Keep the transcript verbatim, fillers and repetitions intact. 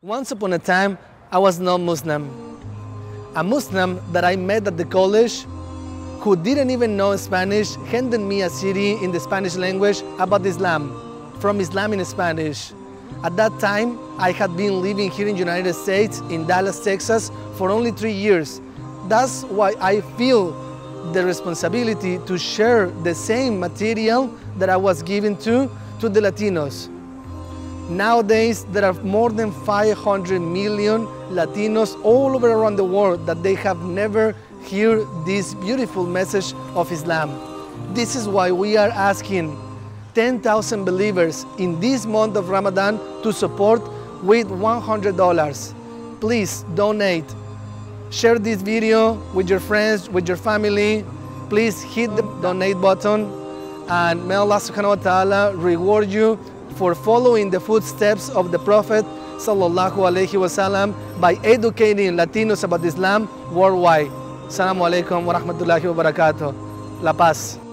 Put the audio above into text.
Once upon a time, I was not Muslim. A Muslim that I met at the college who didn't even know Spanish handed me a C D in the Spanish language about Islam, from Islam in Spanish. At that time, I had been living here in the United States, in Dallas, Texas, for only three years. That's why I feel the responsibility to share the same material that I was given to, to the Latinos. Nowadays, there are more than five hundred million Latinos all over around the world that they have never heard this beautiful message of Islam. This is why we are asking ten thousand believers in this month of Ramadan to support with one hundred dollars. Please donate. Share this video with your friends, with your family. Please hit the donate button, and may Allah subhanahu wa ta'ala reward you for following the footsteps of the Prophet sallallahu alaihi wasallam by educating Latinos about Islam worldwide. Assalamu alaikum wa rahmatullahi wa barakatuh. La Paz.